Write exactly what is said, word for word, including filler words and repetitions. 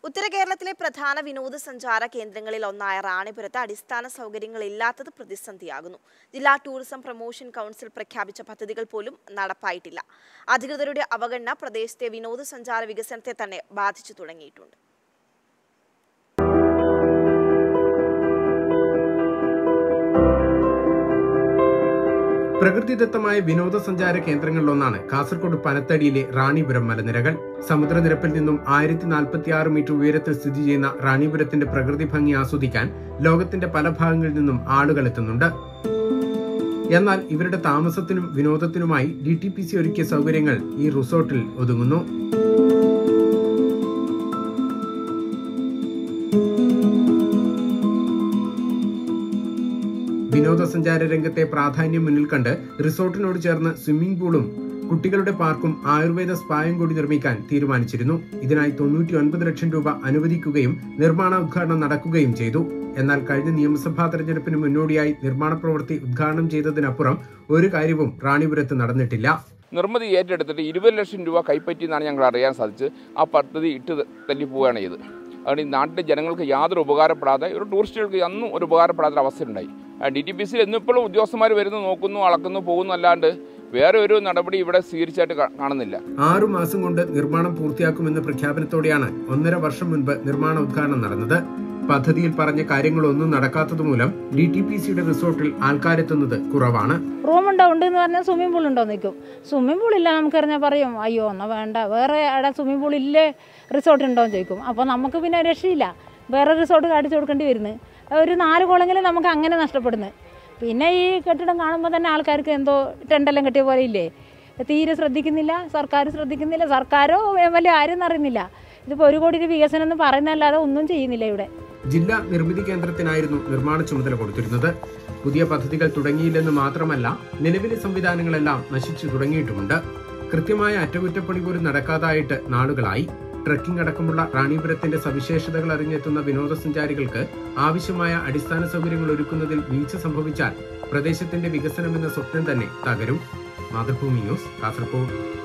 ഉത്തര കേരളത്തിലെ പ്രധാന വിനോദസഞ്ചാര കേന്ദ്രങ്ങളിൽ ഒന്നായ റാണിപുരത്ത് അടിസ്ഥാന സൗകര്യങ്ങളില്ലാത്തത് പ്രതിസന്ധിയാകുന്നു. ജില്ലാ ടൂറിസം പ്രൊമോഷൻ കൗൺസിൽ പ്രഖ്യാപിച്ച പദ്ധതികൾ പോലും നടപ്പായിട്ടില്ല. അധികൃതരുടെ അവഗണന പ്രദേശത്തെ വിനോദസഞ്ചാര വികസനത്തെ തന്നെ ബാധിച്ചു തുടങ്ങിയിട്ടുണ്ട്. പ്രകൃതിദത്തമായ വിനോദസഞ്ചാര കേന്ദ്രങ്ങളിലൊന്നാണ് കാസർഗോഡ് പനത്തടിയിലെ റാണിപുരം മലനിരകൾ. സമുദ്രനിരപ്പിൽ നിന്നും ആയിരത്തി നാൽപ്പത്തി ആറ് മീറ്റർ ഉയരത്തിൽ സ്ഥിതി ചെയ്യുന്ന റാണിപുരത്തിന്റെ പ്രകൃതി ഭംഗി ആസ്വദിക്കാൻ ലോകത്തിന്റെ പല ഭാഗങ്ങളിൽ നിന്നും ആളുകൾ എത്തുന്നുണ്ട്. എന്നാൽ ഇവരുടെ താമസത്തിനും വിനോദത്തിനുമായി ഡി ടി പി സി ഒരുക്കിയ സൗകര്യങ്ങൾ ഈ റിസോർട്ടിൽ ഒതുങ്ങുന്നു. വിനോദസഞ്ചാര രംഗത്തെ പ്രാധാന്യം മുന്നിൽ കണ്ട് റിസോർട്ടിനോട് ചേർന്ന് സ്വിമ്മിംഗ് പൂളും കുട്ടികളുടെ പാർക്കും ആയുർവേദ സ്പായും കൂടി നിർമ്മിക്കാൻ തീരുമാനിച്ചിരുന്നു. ഇതിനായി തൊണ്ണൂറ്റി ഒൻപത് ലക്ഷം രൂപ അനുവദിക്കുകയും നിർമ്മാണ ഉദ്ഘാടനം നടക്കുകയും ചെയ്തു. എന്നാൽ കഴിഞ്ഞ നിയമസഭാ തെരഞ്ഞെടുപ്പിന് മുന്നോടിയായി നിർമ്മാണ പ്രവൃത്തി ഉദ്ഘാടനം ചെയ്തതിനപ്പുറം ഒരു കാര്യവും റാണിപുരത്ത് നടന്നിട്ടില്ല. നിർമ്മിതി ഏറ്റെടുത്തിട്ട് ഇരുപത് ലക്ഷം രൂപ കൈപ്പറ്റി എന്നാണ് ഞങ്ങൾ അറിയാൻ സാധിച്ചത്. ആ പദ്ധതി ഇട്ട് തല്ലി പോവുകയാണ് ചെയ്ത്. അതുകൊണ്ട് ഈ നാട്ടിലെ ജനങ്ങൾക്ക് യാതൊരു ഉപകാരപ്പെടാതെ ഒരു ടൂറിസ്റ്റുകൾക്ക് അന്നും ഒരു ഉപകാരപ്പെടാത്ത അവസ്ഥയുണ്ടായി. ഡി ടി പി സിയിൽ എന്നിപ്പോഴും ഉദ്യോഗസ്ഥന്മാർ വരുന്നു, നോക്കുന്നു, അളക്കുന്നു, പോകുന്നു അല്ലാണ്ട് വേറെ ഒരു നടപടി ഇവിടെ സ്വീകരിച്ചായിട്ട് കാണുന്നില്ല. ആറു മാസം കൊണ്ട് നിർമ്മാണം പൂർത്തിയാക്കുമെന്ന പ്രഖ്യാപനത്തോടെയാണ് ഒന്നര വർഷം മുൻപ് നിർമ്മാണ ഉദ്ഘാടനം നടന്നത്. പദ്ധതിയിൽ പറഞ്ഞ കാര്യങ്ങളൊന്നും നടക്കാത്തതുമൂലം ഡി ടി പി സിയുടെ റിസോർട്ടിൽ ആൾക്കാരെത്തുന്നത് കുറവാണ്. റൂമുണ്ടോ ഉണ്ട് എന്ന് പറഞ്ഞാൽ സ്വിമ്മിംഗ് പൂൾ ഉണ്ടോ നിൽക്കും. സ്വിമ്മിംഗ് പൂൾ ഇല്ല നമുക്കറിഞ്ഞാൽ പറയും അയ്യോ എന്നാ വേണ്ട, വേറെ അവിടെ സ്വിമ്മിംഗ് പൂൾ ഇല്ലേ റിസോർട്ട് ഉണ്ടോ എന്ന് ചോദിക്കും. അപ്പോൾ നമുക്ക് പിന്നെ രക്ഷയില്ല, വേറെ റിസോർട്ട് കാണിച്ചു കൊടുക്കേണ്ടി വരുന്നു. ഒരു നാല് കോളെങ്കിലും നമുക്ക് അങ്ങനെ നഷ്ടപ്പെടുന്നു. പിന്നെ ഈ കെട്ടിടം കാണുമ്പോൾ തന്നെ ആൾക്കാർക്ക് എന്തോ ടെണ്ടെല്ലാം കെട്ടിയ പോലെ ഇല്ലേ, തീരെ ശ്രദ്ധിക്കുന്നില്ല, സർക്കാർ ശ്രദ്ധിക്കുന്നില്ല, സർക്കാരോ എം എൽ എ ആരും അറിയുന്നില്ല. ഇതിപ്പോൾ ഒരു കോടി രൂപ വികസനം എന്ന് പറയുന്നതല്ലാതെ ഒന്നും ചെയ്യുന്നില്ല. ഇവിടെ ജില്ലാ നിർമ്മിതി കേന്ദ്രത്തിനായിരുന്നു നിർമ്മാണ ചുമതല കൊടുത്തിരുന്നത്. പുതിയ പദ്ധതികൾ തുടങ്ങിയില്ലെന്ന് മാത്രമല്ല, നിലവിലെ സംവിധാനങ്ങളെല്ലാം നശിച്ചു തുടങ്ങിയിട്ടുമുണ്ട്. കൃത്യമായ അറ്റകുറ്റപ്പണി പോലും നടക്കാതായിട്ട് നാളുകളായി. ട്രക്കിംഗ് അടക്കമുള്ള റാണിപുരത്തിന്റെ സവിശേഷതകൾ അറിഞ്ഞെത്തുന്ന വിനോദസഞ്ചാരികൾക്ക് ആവശ്യമായ അടിസ്ഥാന സൗകര്യങ്ങൾ ഒരുക്കുന്നതിൽ വീഴ്ച സംഭവിച്ചാൽ പ്രദേശത്തിന്റെ വികസനമെന്ന സ്വപ്നം തന്നെ തകരും. മാതൃഭൂമി ന്യൂസ്, കാസർഗോഡ്.